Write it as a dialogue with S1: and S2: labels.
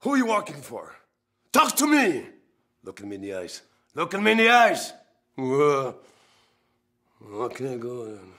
S1: Who are you working for? Talk to me! Look at me in the eyes. Look at me in the eyes! Okay, go on.